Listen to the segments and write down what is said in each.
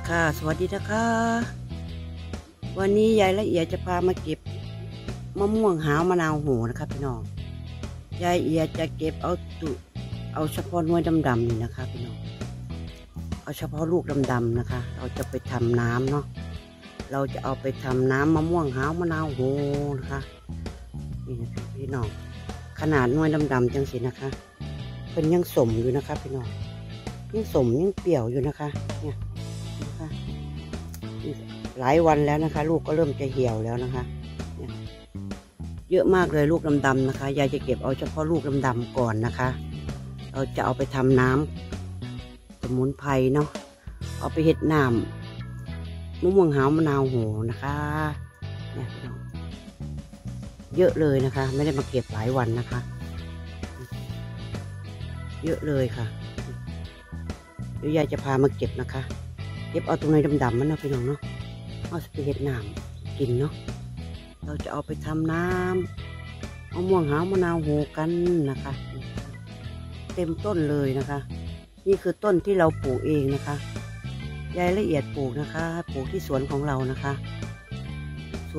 ค่ะสวัสดีนะคะวันนี้ยายละเอียดจะพามาเก็บมะม่วงหาวมะนาวโหนะคะพี่น้องยายเอียดจะเก็บเอาเฉพาะหน่วยดำๆนี่นะคะพี่น้องเอาเฉพาะลูกดำๆนะคะเราจะไปทำน้ำเนาะเราจะเอาไปทำน้ำมะม่วงหาวมะนาวโหนะคะนี่นะคะพี่น้องขนาดหน่วยดำๆจังสินะคะเป็นยังสมอยู่นะคะพี่น้องยังสมยังเปรี้ยวอยู่นะคะเนี่ยนะคะหลายวันแล้วนะคะลูกก็เริ่มจะเหี่ยวแล้วนะคะเยอะมากเลยลูกดำๆนะคะยายจะเก็บเอาเฉพาะลูกดำๆก่อนนะคะเราจะเอาไปทำน้ำสมุนไพรเนาะเอาไปเฮ็ดน้ำมะม่วงหาวมะนาวโหนะคะเนี่ยพี่น้องเยอะเลยนะคะไม่ได้มาเก็บหลายวันนะคะเยอะเลยค่ะเดี๋ยวยายจะพามาเก็บนะคะเก็บเอาตรงในดำๆมันนะพี่น้องเนาะเอาไปเฮ็ดน้ำกินเนาะเราจะเอาไปทำน้ำมะม่วงหาวมะนาวโหกันนะคะเต็มต้นเลยนะคะนี่คือต้นที่เราปลูกเองนะคะยายละเอียดปลูกนะคะปลูกที่สวนของเรานะคะส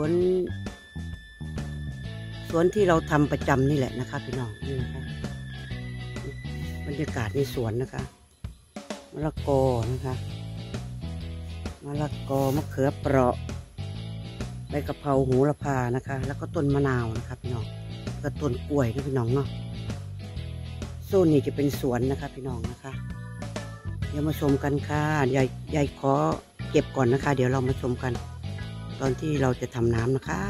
วนที่เราทำประจำนี่แหละนะคะพี่น้องนี่นะคะบรรยากาศในสวนนะคะมะละกอนะคะมะละกอมะเขือเปราะใบกะเพราโหระพานะคะแล้วก็ต้นมะนาวนะคะพี่น้องก็ต้นกล้วยนะพี่น้องเนาะโซนนี้จะเป็นสวนนะคะพี่น้องนะคะเดี๋ยวมาชมกันค่ะยายขอเก็บก่อนนะคะเดี๋ยวเรามาชมกันตอนที่เราจะทำน้ำนะคะ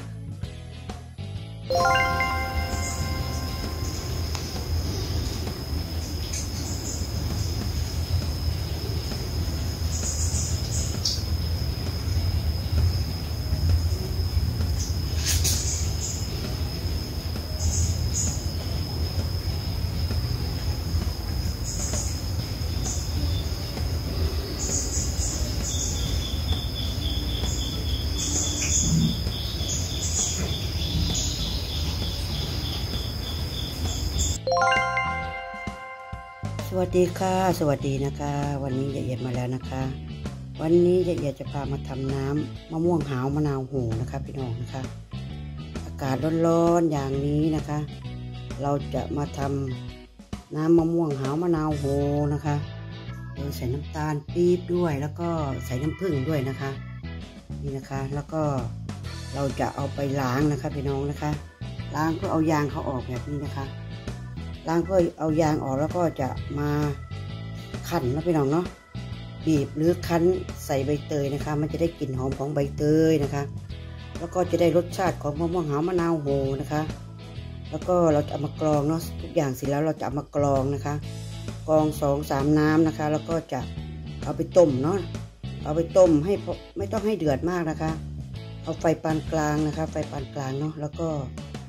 สวัสดีค่ะสวัสดีนะคะวันนี้ยายเอียดมาแล้วนะคะวันนี้ยายเอียดจะพามาทำน้ำมะม่วงหาวมะนาวโหนะคะพี่น้องนะคะอากาศร้อนๆอย่างนี้นะคะเราจะมาทำน้ำมะม่วงหาวมะนาวโหนะคะโดยใส่น้ำตาลปี๊บด้วยแล้วก็ใส่น้ำผึ้งด้วยนะคะนี่นะคะแล้วก็เราจะเอาไปล้างนะคะพี่น้องนะคะล้างเพื่อเอายางเขาออกแบบนี้นะคะล้างเพื่อเอายางออกแล้วก็จะมาคั่นนะพี่น้องเนาะบีบหรือคั้นใส่ใบเตยนะคะมันจะได้กลิ่นหอมของใบเตยนะคะแล้วก็จะได้รสชาติของมะม่วงหาวมะนาวโหนะคะแล้วก็เราจะเอามากรองเนาะทุกอย่างเสร็จแล้วเราจะเอามากรองนะคะกรอง2-3น้ำนะคะแล้วก็จะเอาไปต้มเนาะเอาไปต้มให้ไม่ต้องให้เดือดมากนะคะเอาไฟปานกลางนะคะไฟปานกลางเนาะแล้วก็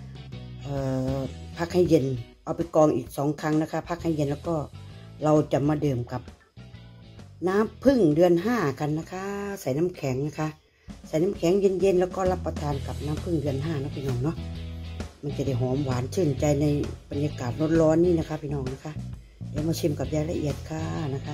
พักให้เย็นเอาไปกรองอีก2 ครั้งนะคะพักให้เย็นแล้วก็เราจะมาดื่มกับน้ำผึ้งเดือน5กันนะคะใส่น้ำแข็งนะคะใส่น้ำแข็งเย็นๆแล้วก็รับประทานกับน้ำผึ้งเดือน5นะพี่น้องเนาะมันจะได้หอมหวานชื่นใจในบรรยากาศร้อนๆนี่นะคะพี่น้องนะคะเดี๋ยวมาชิมกับยายละเอียดค่ะนะคะ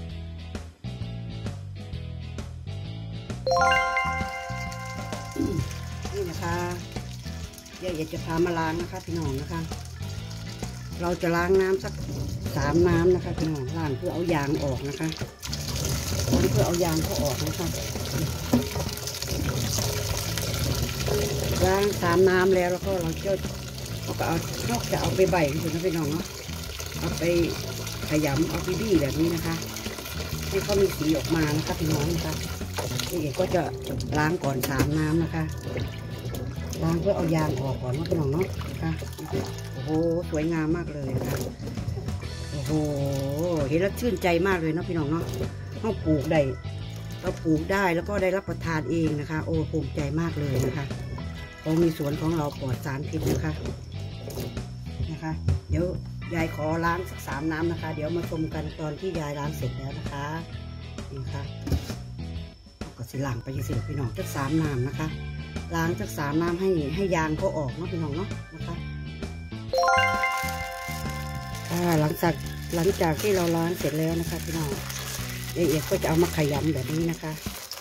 นี่นะคะยายละเอียดจะพามาล้างนะคะพี่น้องนะคะเราจะล้างน้ำสัก3 น้ำนะคะพี่น้องล้างเพื่อเอายางออกนะคะล้างเพื่อเอายางเขาออกนะคะล้าง3 น้ำแล้วก็เราจะเอาไปใบถึงนะพี่น้องเนาะเอาไปขยำเอาไปบี้แบบนี้นะคะให้เขามีสีออกมานะคะพี่น้องนะคะนี่ก็จะล้างก่อน3 น้ำนะคะล้างเพื่อเอายางออกก่อนนะพี่น้องเนาะนะคะโอ้โหสวยงามมากเลยนะคะโอ้โหเห็นแล้วชื่นใจมากเลยเนาะพี่น้องเนาะเราปลูกได้แล้วก็ได้รับประทานเองนะคะโอ้ภูมิใจมากเลยนะคะของมีสวนของเราปลอดสารพิษนะคะเดี๋ยวยายขอล้างสัก3 น้ำนะคะเดี๋ยวมาชมกันตอนที่ยายล้างเสร็จแล้วนะคะนี่ค่ะก็สิล้างไปยังสิพี่น้องสัก3 น้ำนะคะล้างสัก3 น้ำให้ยางเขาออกเนาะพี่น้องเนาะนะคะหลังจากที่เราล้างเสร็จแล้วนะคะพี่น้องละเอียดก็จะเอามาขยำแบบนี้นะคะ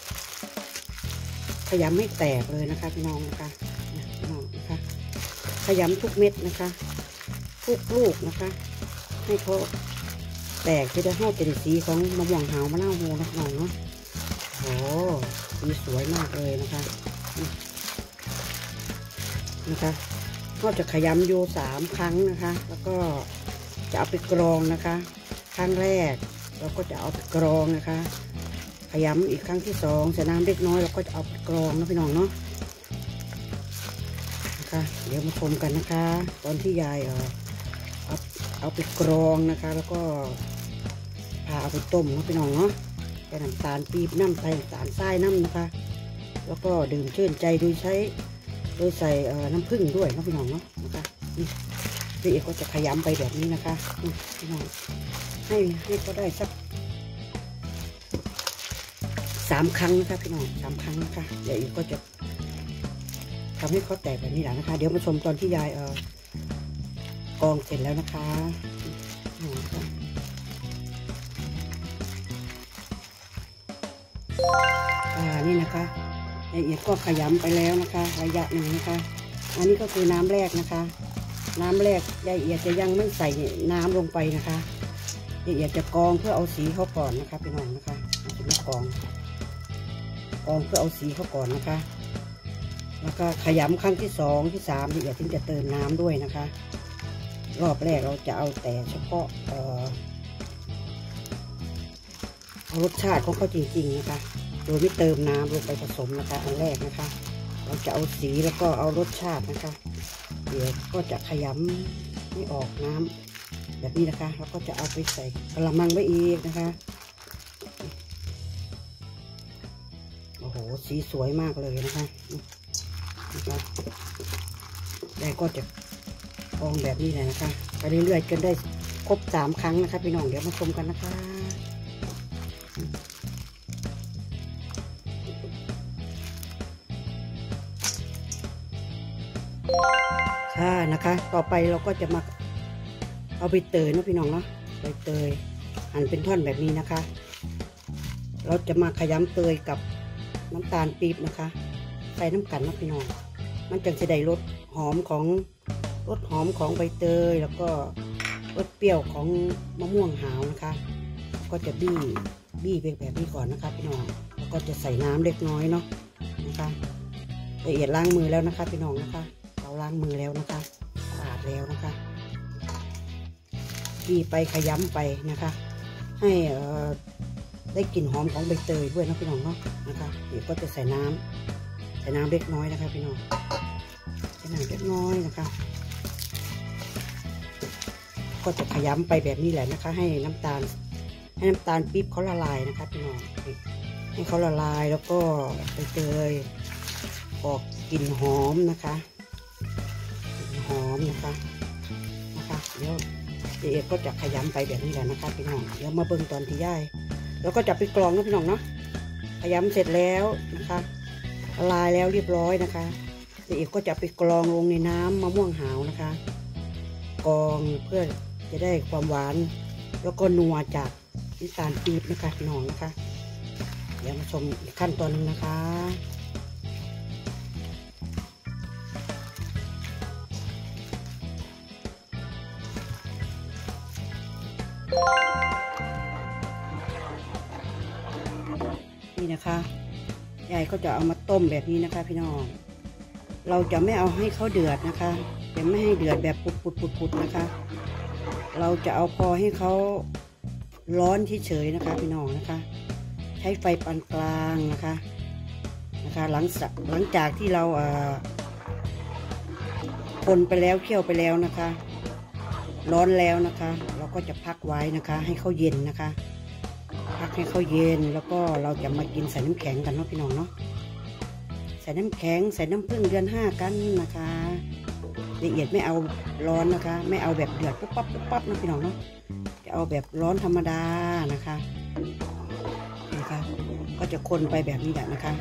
ขยำให้แตกเลยนะคะพี่น้องนะคะพี่น้องนะคะขยำทุกเม็ดนะคะทุกลูกนะคะให้เขาแตกจะได้ให้เป็นสีของมะม่วงหาวมะนาวโฮนะพี่น้องเนาะโอ้สีสวยมากเลยนะคะก็จะขยำอยู่3 ครั้งนะคะแล้วก็จะเอาไปกรองนะคะครั้งแรกเราก็จะเอาไปกรองนะคะขยำอีกครั้งที่2ใส่น้ำเล็กน้อยเราก็จะเอาไปกรองนะพี่น้องเนาะนะคะเดี๋ยวมาชมกันนะคะตอนที่ยายเอาไปกรองนะคะแล้วก็พาเอาไปต้มนะพี่น้องเนาะใส่น้ำตาลปี๊บน้ำใส่น้ำตาลทรายน้ำนะคะแล้วก็ดื่มชื่นใจโดยใส่น้ำผึ้งด้วยนะพี่น้องเนาะนะคะพี่เอกก็จะขยำไปแบบนี้นะคะพี่น้องให้ก็ได้สัก3 ครั้งนะคะพี่น้อง3 ครั้งนะคะเดี๋ยวอีกก็จะทำให้เขาแตกแบบนี้แหละนะคะเดี๋ยวมาชมตอนที่ยายกรองเสร็จแล้วนะคะนี่นะคะละเอียดก็ขยำไปแล้วนะคะระยะหนึ่งนะคะอันนี้ก็คือน้ำแรกนะคะน้ำแรกละเอียดจะยังไม่ใส่น้ำลงไปนะคะละเอียดจะกรองเพื่อเอาสีเขาก่อนนะคะพี่น้องนะคะจะไม่กรองเพื่อเอาสีเขาก่อนนะคะแล้วก็ขยำครั้งที่2ที่3ละเอียดถึงจะเติมน้ำด้วยนะคะรอบแรกเราจะเอาแต่เฉพาะรสชาติของเขาจริงๆนะคะโดยไม่เติมน้ำลงไปผสมนะคะอันแรกนะคะเราจะเอาสีแล้วก็เอารสชาตินะคะเดี๋ยวก็จะขยำให้ออกน้ำแบบนี้นะคะแล้วก็จะเอาไปใส่กระมังไว้อีกนะคะโอ้โหสีสวยมากเลยนะคะได้ก็จะกรองแบบนี้เลยนะคะไปเรื่อยๆจนได้ครบ3 ครั้งนะคะพี่น้องเดี๋ยวมาชมกันนะคะค่ะนะคะต่อไปเราก็จะมาเอาใบเตยนะพี่น้องเนาะใบเตยหั่นเป็นท่อนแบบนี้นะคะเราจะมาขยำเตยกับน้ำตาลปี๊บนะคะใส่น้ำกันนะพี่น้องมันจึงจะได้รสหอมของใบเตยแล้วก็รสเปรี้ยวของมะม่วงหาวนะคะก็จะบี้เป็นแบบนี้ก่อนนะคะพี่น้องแล้วก็จะใส่น้ำเล็กน้อยเนาะนะคะละเอียดล้างมือแล้วนะคะพี่น้องนะคะเราล้างมือแล้วนะคะสะอาดแล้วนะคะบี้ไปขยำไปนะคะให้ได้กลิ่นหอมของใบเตยด้วยนะพี่น้องเนาะนะคะเดี๋ยวก็จะใส่น้ำเล็กน้อยนะคะพี่น้องใส่น้ำเล็กน้อยนะคะก็จะขยำไปแบบนี้แหละนะคะให้น้ำตาลปี๊บเขาละลายนะคะพี่น้องให้เขาละลายแล้วก็ใบเตยออกกลิ่นหอมนะคะเดี๋ยวเอกก็จะขยำไปแบบนี้แหละนะคะพี่น้องเดี๋ยวมาเบิ่งตอนที่ย่ายแล้วก็จะไปกรองนะพี่น้องเนาะขยำเสร็จแล้วนะคะละลายแล้วเรียบร้อยนะคะเอกก็จะไปกรองลงในน้ำมะม่วงหาวนะคะกรองเพื่อจะได้ความหวานแล้วก็นัวจากน้ำตาลปี๊บนะคะพี่น้องนะคะเดี๋ยวมาชมอีกขั้นตอนนึงนะคะนี่นะคะยายก็จะเอามาต้มแบบนี้นะคะพี่น้องเราจะไม่เอาให้เขาเดือดนะคะจะไม่ให้เดือดแบบปุดนะคะเราจะเอาพอให้เขาร้อนเฉยๆนะคะพี่น้องนะคะใช้ไฟปานกลางนะคะหลังจากที่เราคนไปแล้วเคี่ยวไปแล้วนะคะร้อนแล้วนะคะเราก็จะพักไว้นะคะให้เขาเย็นนะคะพักให้เขาเย็นแล้วก็เราจะมากินใส่น้ำแข็งกันเนาะพี่น้องเนาะใส่น้ำแข็งใส่น้ำผึ้งเดือน5กันนะคะละเอียดไม่เอาร้อนนะคะไม่เอาแบบเดือดปุ๊บปั๊บนะพี่น้องเนาะจะเอาแบบร้อนธรรมดานะคะก็จะคนไปแบบนี้แหละนะคะ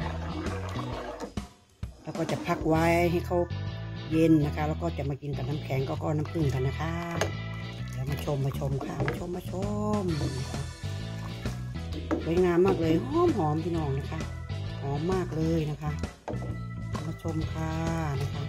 แล้วก็จะพักไว้ให้เขาเย็นนะคะแล้วก็จะมากินกับน้ำแข็งก็น้ำผึ้งกันนะคะเดี๋ยวมาชมค่ะมาชมสวยงามมากเลยหอมพี่น้องนะคะหอมมากเลยนะคะมาชมค่ะนะคะ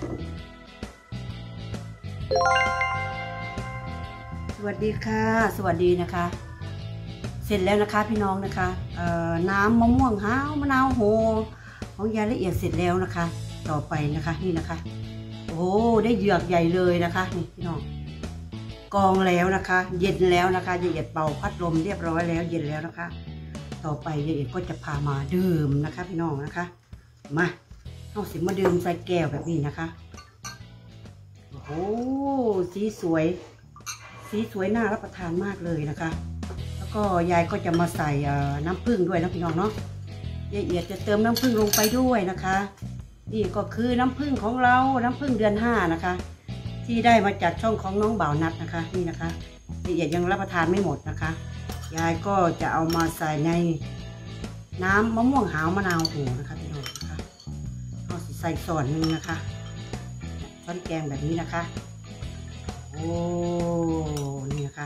สวัสดีค่ะสวัสดีนะคะเสร็จแล้วนะคะพี่น้องนะคะน้ำมะม่วงห้าวมะนาวโหของยายละเอียดเสร็จแล้วนะคะต่อไปนะคะนี่นะคะโอ้ได้เหยือกใหญ่เลยนะคะนี่พี่น้องกองแล้วนะคะเย็นแล้วนะคะยายละเอียดเป่าพัดลมเรียบร้อยแล้วเย็นแล้วนะคะต่อไปยายละเอียดก็จะพามาดื่มนะคะพี่น้องนะคะมาเอาสิมาดื่มใส่แก้วแบบนี้นะคะโอ้โหสีสวยน่ารับประทานมากเลยนะคะแล้วก็ยายก็จะมาใส่น้ำผึ้งด้วยนะพี่น้องเนาะยายละเอียดจะเติมน้ำผึ้งลงไปด้วยนะคะนี่ก็คือน้ำผึ้งของเราน้ำผึ้งเดือน5นะคะที่ได้มาจากช่องของน้องบ่าวนัดนะคะนี่นะคะละเอียดยังรับประทานไม่หมดนะคะยายก็จะเอามาใส่ในน้ำมะม่วงหาวมะนาวโหนะคะพี่น้องนะคะเอาใส่ส่วนหนึ่งนะคะช้อนแกงแบบนี้นะคะโอ้นี่นะคะ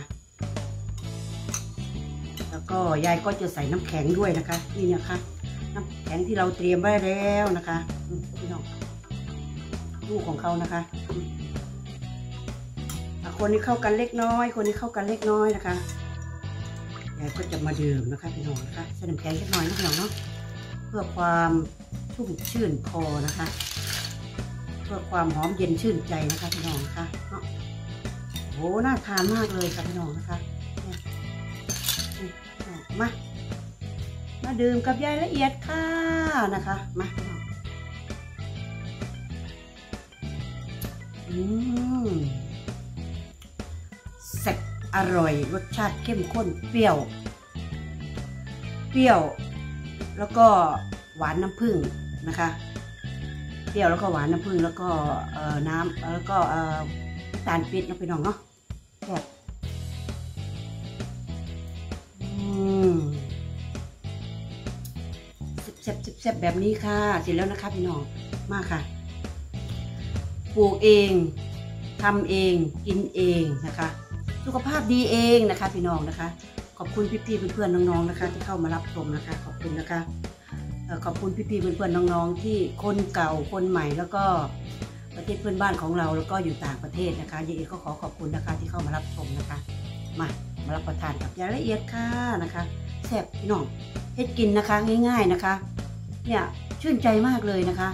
แล้วก็ยายก็จะใส่น้ำแข็งด้วยนะคะนี่นะคะน้ำแข็งที่เราเตรียมไว้แล้วนะคะพี่น้องลูกของเขานะคะคนนี้เข้ากันเล็กน้อยคนนี้เข้ากันเล็กน้อยนะคะยายก็จะมาดื่มนะคะพี่น้องนะคะใส่น้ำแข็งเล็กน้อยนะพี่น้องเนาะเพื่อความชุ่มชื่นคอนะคะเพื่อความหอมเย็นชื่นใจนะคะพี่น้องนะคะเนาะโหน่าทานมากเลยค่ะพี่น้องนะคะมาดื่มกับยายละเอียดค่ะนะคะมาแซ่บอร่อยรสชาติเข้มข้นเปรี้ยวแล้วก็หวานน้ำผึ้งนะคะเปรี้ยวแล้วก็หวานน้ำผึ้งแล้วก็น้ำแล้วก็น้ำตาลปี๊บนะพี่น้องเนาะแบบแซ่บแบบนี้ค่ะเสร็จแล้วนะคะพี่น้องมากค่ะปลูกเองทำเองกินเองนะคะสุขภาพดีเองนะคะพี่น้องนะคะขอบคุณพี่ๆเพื่อนๆน้องๆนะคะที่เข้ามารับชมนะคะขอบคุณนะคะขอบคุณพี่ๆเพื่อนๆน้องๆที่คนเก่าคนใหม่แล้วก็ประเทศเพื่อนบ้านของเราแล้วก็อยู่ต่างประเทศนะคะยายเอียดก็ขอบคุณนะคะที่เข้ามารับชมนะคะมารับประทานกับยายละเอียดค่ะนะคะแซ่บพี่น้องเฮ็ดกินนะคะง่ายๆนะคะเนี่ยชื่นใจมากเลยนะคะ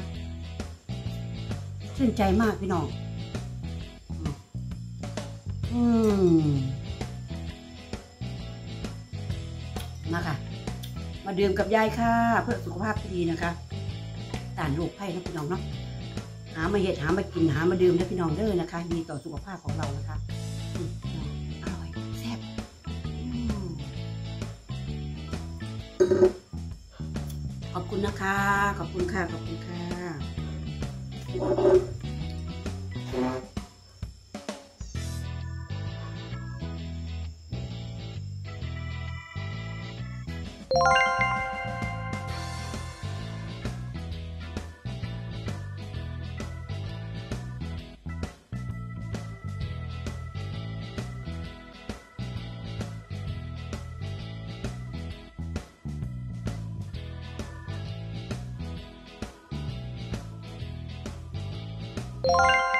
ชื่นใจมากพี่น้องมาค่ะมาดื่มกับยายค่ะเพื่อสุขภาพที่ดีนะคะต้านโรคภัยนะพี่น้องเนาะหามาเห็ดหามากินหามาดื่มนะพี่น้องเด้อนะคะดีต่อสุขภาพของเรานะคะอร่อยแซ่บขอบคุณนะคะขอบคุณค่ะขอบคุณค่ะ